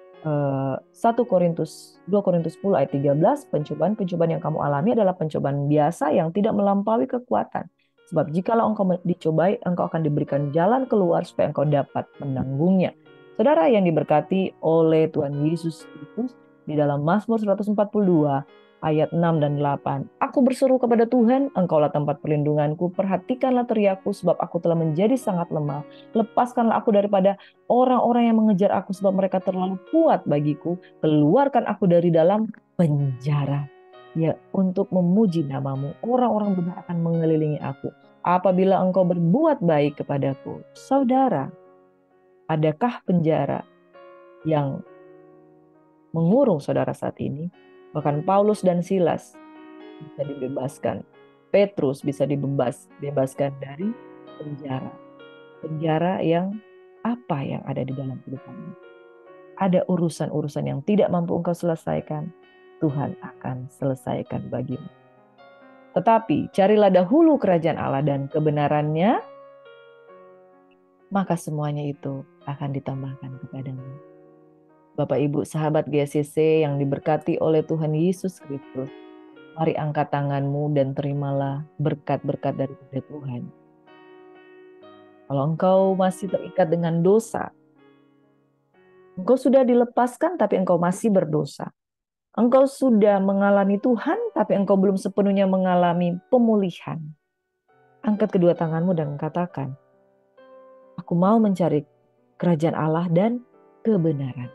satu Korintus dua Korintus sepuluh ayat tiga belas, pencobaan-pencobaan yang kamu alami adalah pencobaan biasa yang tidak melampaui kekuatan. Sebab jikalau engkau dicobai, engkau akan diberikan jalan keluar supaya engkau dapat menanggungnya. Saudara yang diberkati oleh Tuhan Yesus Kristus, di dalam Mazmur seratus empat puluh dua ayat enam dan delapan. Aku berseru kepada Tuhan, engkaulah tempat perlindunganku, perhatikanlah teriakku sebab aku telah menjadi sangat lemah. Lepaskanlah aku daripada orang-orang yang mengejar aku sebab mereka terlalu kuat bagiku. Keluarkan aku dari dalam penjara. Ya, untuk memuji namamu, orang-orang benar akan mengelilingi aku. Apabila engkau berbuat baik kepadaku, saudara, adakah penjara yang mengurung saudara saat ini? Bahkan Paulus dan Silas bisa dibebaskan. Petrus bisa dibebas, bebaskan dari penjara. Penjara yang apa yang ada di dalam kehidupanmu? Ada urusan-urusan yang tidak mampu engkau selesaikan, Tuhan akan selesaikan bagimu. Tetapi carilah dahulu kerajaan Allah dan kebenarannya, maka semuanya itu akan ditambahkan kepadamu. Bapak Ibu sahabat G C C yang diberkati oleh Tuhan Yesus Kristus, mari angkat tanganmu dan terimalah berkat-berkat dari Tuhan. Kalau engkau masih terikat dengan dosa, engkau sudah dilepaskan tapi engkau masih berdosa. Engkau sudah mengalami Tuhan tapi engkau belum sepenuhnya mengalami pemulihan. Angkat kedua tanganmu dan katakan, aku mau mencari kerajaan Allah dan kebenaran.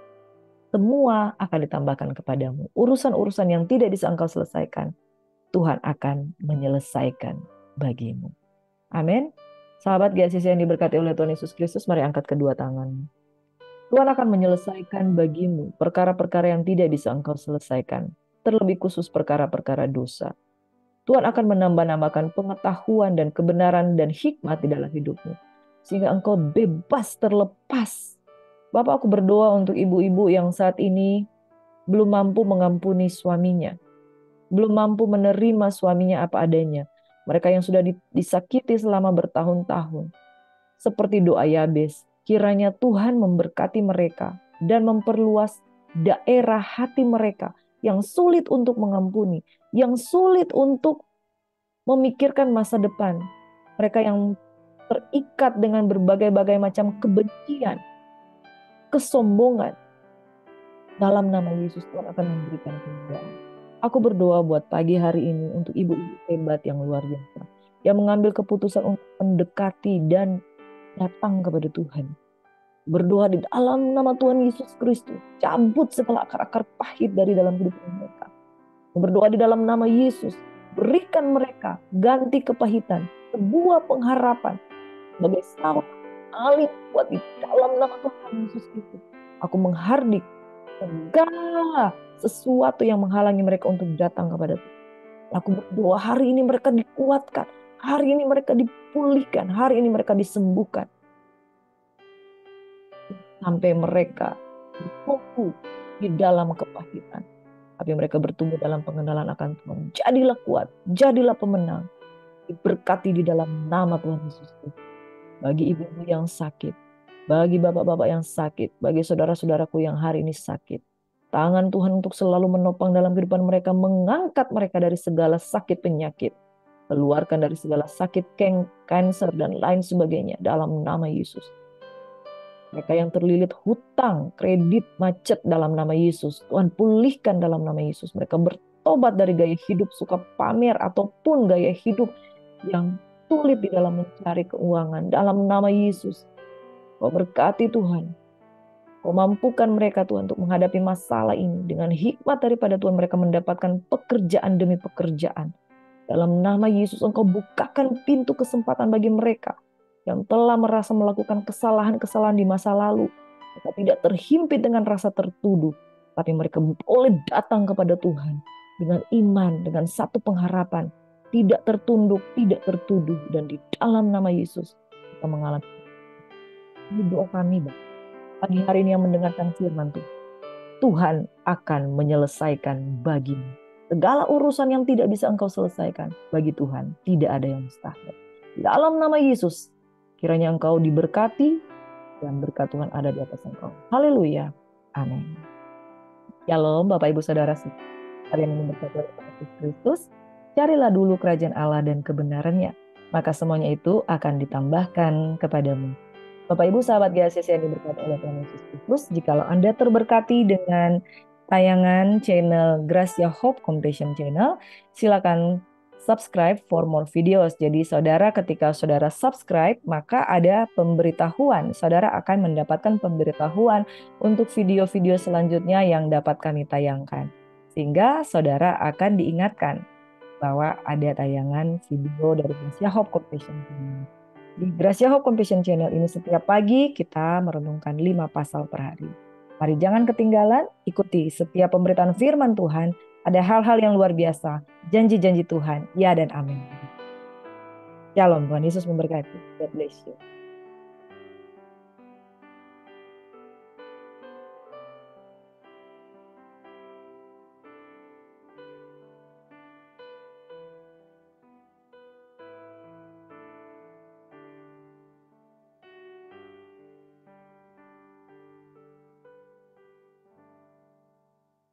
Semua akan ditambahkan kepadamu. Urusan-urusan yang tidak bisa engkau selesaikan, Tuhan akan menyelesaikan bagimu. Amin. Sahabat G C C yang diberkati oleh Tuhan Yesus Kristus, mari angkat kedua tanganmu. Tuhan akan menyelesaikan bagimu perkara-perkara yang tidak bisa engkau selesaikan, terlebih khusus perkara-perkara dosa. Tuhan akan menambah-nambahkan pengetahuan dan kebenaran dan hikmat di dalam hidupmu, sehingga engkau bebas terlepas. Bapak, aku berdoa untuk ibu-ibu yang saat ini belum mampu mengampuni suaminya, belum mampu menerima suaminya apa adanya. Mereka yang sudah disakiti selama bertahun-tahun. Seperti doa Yabes, kiranya Tuhan memberkati mereka dan memperluas daerah hati mereka yang sulit untuk mengampuni, yang sulit untuk memikirkan masa depan. Mereka yang terikat dengan berbagai-bagai macam kebencian, kesombongan. Dalam nama Yesus, Tuhan akan memberikan kemudahan. Aku berdoa buat pagi hari ini untuk ibu-ibu hebat yang luar biasa, yang mengambil keputusan untuk mendekati dan datang kepada Tuhan. Berdoa di dalam nama Tuhan Yesus Kristus, cabut segala akar-akar pahit dari dalam kehidupan mereka. Berdoa di dalam nama Yesus, berikan mereka ganti kepahitan, sebuah pengharapan sebagai salah alim buat di dalam nama Tuhan Yesus Kristus. Aku menghardik segala sesuatu yang menghalangi mereka untuk datang kepada Tuhan. Aku berdoa hari ini mereka dikuatkan, hari ini mereka dipulihkan, hari ini mereka disembuhkan. Sampai mereka bertumbuh di dalam kepahitan, tapi mereka bertumbuh dalam pengenalan akan Tuhan. Jadilah kuat, jadilah pemenang. Diberkati di dalam nama Tuhan Yesus. Bagi ibu-ibu yang sakit, bagi bapak-bapak yang sakit, bagi saudara-saudaraku yang hari ini sakit, tangan Tuhan untuk selalu menopang dalam kehidupan mereka, mengangkat mereka dari segala sakit penyakit, keluarkan dari segala sakit kanker dan lain sebagainya dalam nama Yesus. Mereka yang terlilit hutang, kredit, macet dalam nama Yesus, Tuhan pulihkan dalam nama Yesus. Mereka bertobat dari gaya hidup suka pamer ataupun gaya hidup yang sulit di dalam mencari keuangan dalam nama Yesus. Kau berkati Tuhan. Kau mampukan mereka Tuhan untuk menghadapi masalah ini. Dengan hikmat daripada Tuhan mereka mendapatkan pekerjaan demi pekerjaan. Dalam nama Yesus Engkau bukakan pintu kesempatan bagi mereka yang telah merasa melakukan kesalahan-kesalahan di masa lalu. Mereka tidak terhimpit dengan rasa tertuduh. Tapi mereka boleh datang kepada Tuhan dengan iman, dengan satu pengharapan. Tidak tertunduk, tidak tertuduh. Dan di dalam nama Yesus kita mengalami. Ini doa kami Bapak. Pagi hari ini yang mendengarkan firman Tuhan. Tuhan akan menyelesaikan bagimu. Segala urusan yang tidak bisa engkau selesaikan, bagi Tuhan tidak ada yang mustahil. Dalam nama Yesus, kiranya engkau diberkati dan berkat Tuhan ada di atas engkau. Haleluya. Amin. Shalom Bapak Ibu Saudara sekalian yang diberkati oleh Yesus Kristus. Carilah dulu kerajaan Allah dan kebenarannya, maka semuanya itu akan ditambahkan kepadamu. Bapak Ibu sahabat G C C yang diberkati oleh Tuhan Yesus Kristus, jikalau Anda terberkati dengan tayangan channel Gracia Hope Compassion Channel, silakan subscribe for more videos. Jadi saudara, ketika saudara subscribe, maka ada pemberitahuan. Saudara akan mendapatkan pemberitahuan untuk video-video selanjutnya yang dapat kami tayangkan. Sehingga saudara akan diingatkan bahwa ada tayangan video dari Gracia Hope Compassion Channel. Di Gracia Hope Compassion Channel ini setiap pagi kita merenungkan lima pasal per hari. Mari jangan ketinggalan, ikuti setiap pemberitaan firman Tuhan. Ada hal-hal yang luar biasa, janji-janji Tuhan, ya dan amin. Shalom, Tuhan Yesus memberkati. God bless you.